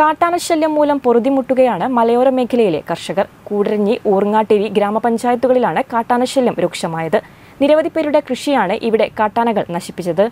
കാട്ടാനശല്യം മൂലം പൊറുതിമുട്ടുകയാണ് മലയോര മേഖലയിലെ കർഷകർ. കൂടരഞ്ഞി, ഊർങ്ങാട്ടിരി ഗ്രാമപഞ്ചായത്തുകളിലാണ് കാട്ടാനശല്യം രൂക്ഷമായത്. നിരവധി പേരുടെ കൃഷിയാണ് ഇവിടെ കാട്ടാനകൾ നശിപ്പിച്ചത്.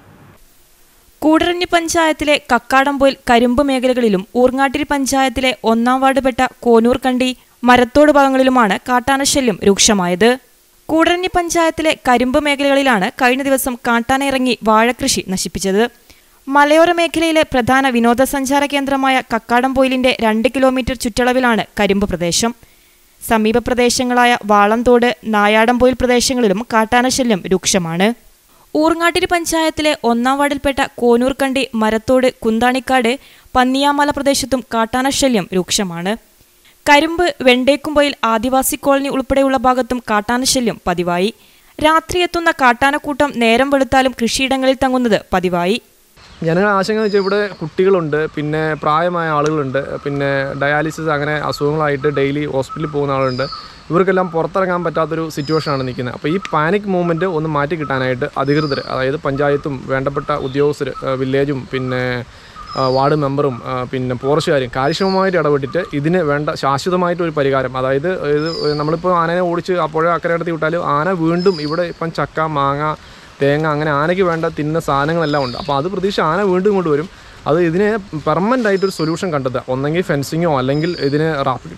കൂടരഞ്ഞി പഞ്ചായത്തിലെ കക്കാടംപൊയിൽ, കരിമ്പ് മേഖലകളിലും ഊർങ്ങാട്ടിരി പഞ്ചായത്തിലെ 1-ാം വാർഡ് പെട്ട കോനൂർകണ്ടി, മരത്തോട് ഭാഗങ്ങളിലുമാണ് കാട്ടാനശല്യം രൂക്ഷമായത്. കൂടരഞ്ഞി പഞ്ചായത്തിലെ കരിമ്പ് മേഖലകളിലാണ് കഴിഞ്ഞ ദിവസം കാട്ടാന ഇറങ്ങി വാഴകൃഷി നശിപ്പിച്ചത്. മലയോര മേഖലയിലെ പ്രധാന വിനോദസഞ്ചാര കേന്ദ്രമായ കക്കാടംപൊയിലിന്റെ 2 കിലോമീറ്റർ ചുറ്റളവിലാണ് കരിമ്പ് പ്രദേശം. സമീപ പ്രദേശങ്ങളായ വാളംതോട്, നായാടംപൊയിൽ പ്രദേശങ്ങളിലും കാട്ടാനശല്യം രൂക്ഷമാണ്. ഊർങ്ങാട്ടിരി പഞ്ചായത്തിലെ 1-ാം വാർഡിൽപ്പെട്ട കോനൂർകണ്ടി, മരത്തോട്, കുന്താണിക്കാട്, പന്നിയാമല പ്രദേശത്തും കാട്ടാനശല്യം രൂക്ഷമാണ്. കരിമ്പ്, വെണ്ടേക്കുംപൊയിൽ ആദിവാസി കോളനി ഉൾപ്പെടെയുള്ള ഭാഗത്തും കാട്ടാനശല്യം പതിവായി. രാത്രി എത്തുന്ന കാട്ടാനക്കൂട്ടം നേരം വെളുത്താലും കൃഷിയിടങ്ങളിൽ തങ്ങുന്നത് പതിവായി. ജനങ്ങൾ ആശങ്ക വെച്ചാൽ ഇവിടെ കുട്ടികളുണ്ട്, പിന്നെ പ്രായമായ ആളുകളുണ്ട്, പിന്നെ ഡയാലിസിസ് അങ്ങനെ അസുഖങ്ങളായിട്ട് ഡെയിലി ഹോസ്പിറ്റലിൽ പോകുന്ന ആളുണ്ട്. ഇവർക്കെല്ലാം പുറത്തിറങ്ങാൻ പറ്റാത്തൊരു സിറ്റുവേഷനാണ് നിൽക്കുന്നത്. അപ്പോൾ ഈ പാനിക് മൂവ്മെൻറ്റ് ഒന്ന് മാറ്റി കിട്ടാനായിട്ട് അധികൃതർ, അതായത് പഞ്ചായത്തും വേണ്ടപ്പെട്ട ഉദ്യോഗസ്ഥർ, വില്ലേജും പിന്നെ വാർഡ് മെമ്പറും പിന്നെ ഫോറസ്റ്റുകാരും കാര്യക്ഷമമായിട്ട് ഇടപെട്ടിട്ട് ഇതിന് വേണ്ട ശാശ്വതമായിട്ടൊരു പരിഹാരം, അതായത് ഇത് നമ്മളിപ്പോൾ ആനയെ ഓടിച്ച് ആ പുഴ അക്കരയിടത്തി വിട്ടാലും ആന വീണ്ടും ഇവിടെ ഇപ്പം ചക്ക, മാങ്ങ, തേങ്ങ അങ്ങനെ ആനയ്ക്ക് വേണ്ട തിന്നുന്ന സാധനങ്ങളെല്ലാം ഉണ്ട്. അപ്പോൾ അത് പ്രതീക്ഷ ആന വീണ്ടും ഇങ്ങോട്ട് വരും. അത് ഇതിനെ പെർമനൻ്റ് ആയിട്ടൊരു സൊല്യൂഷൻ കണ്ടെത്തുക, ഒന്നെങ്കിൽ ഫെൻസിങ്ങോ അല്ലെങ്കിൽ ഇതിന് റാപ്പിഡ്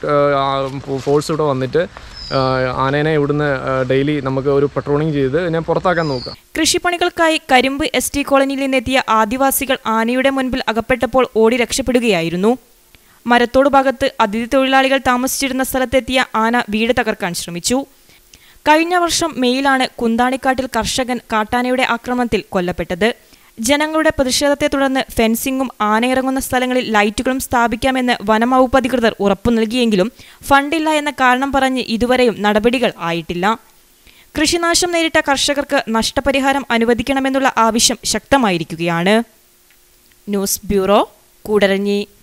ഫോഴ്സ് ഇവിടെ വന്നിട്ട് ആനേനെ ഇവിടുന്ന് ഡെയിലി നമുക്ക് ഒരു പെട്രോളിംഗ് ചെയ്ത് ഇതിനെ പുറത്താക്കാൻ നോക്കുക. കൃഷിപ്പണികൾക്കായി കരിമ്പ് ST കോളനിയിൽ നിന്നെത്തിയ ആദിവാസികൾ ആനയുടെ മുൻപിൽ അകപ്പെട്ടപ്പോൾ ഓടി രക്ഷപ്പെടുകയായിരുന്നു. മരത്തോട് ഭാഗത്ത് അതിഥി തൊഴിലാളികൾ താമസിച്ചിരുന്ന സ്ഥലത്തെത്തിയ ആന വീട് തകർക്കാൻ ശ്രമിച്ചു. കഴിഞ്ഞ വർഷം മെയിലാണ് കുന്താണിക്കാട്ടിൽ കർഷകൻ കാട്ടാനയുടെ ആക്രമണത്തിൽ കൊല്ലപ്പെട്ടത്. ജനങ്ങളുടെ പ്രതിഷേധത്തെ തുടർന്ന് ഫെൻസിംഗും ആനയിറങ്ങുന്ന സ്ഥലങ്ങളിൽ ലൈറ്റുകളും സ്ഥാപിക്കാമെന്ന് വനംവകുപ്പ് അധികൃതർ ഉറപ്പു നൽകിയെങ്കിലും ഫണ്ടില്ല എന്ന കാരണം പറഞ്ഞ് ഇതുവരെയും നടപടികൾ ആയിട്ടില്ല. കൃഷിനാശം നേരിട്ട കർഷകർക്ക് നഷ്ടപരിഹാരം അനുവദിക്കണമെന്നുള്ള ആവശ്യം ശക്തമായിരിക്കുകയാണ്. News bureau, Koodaranji.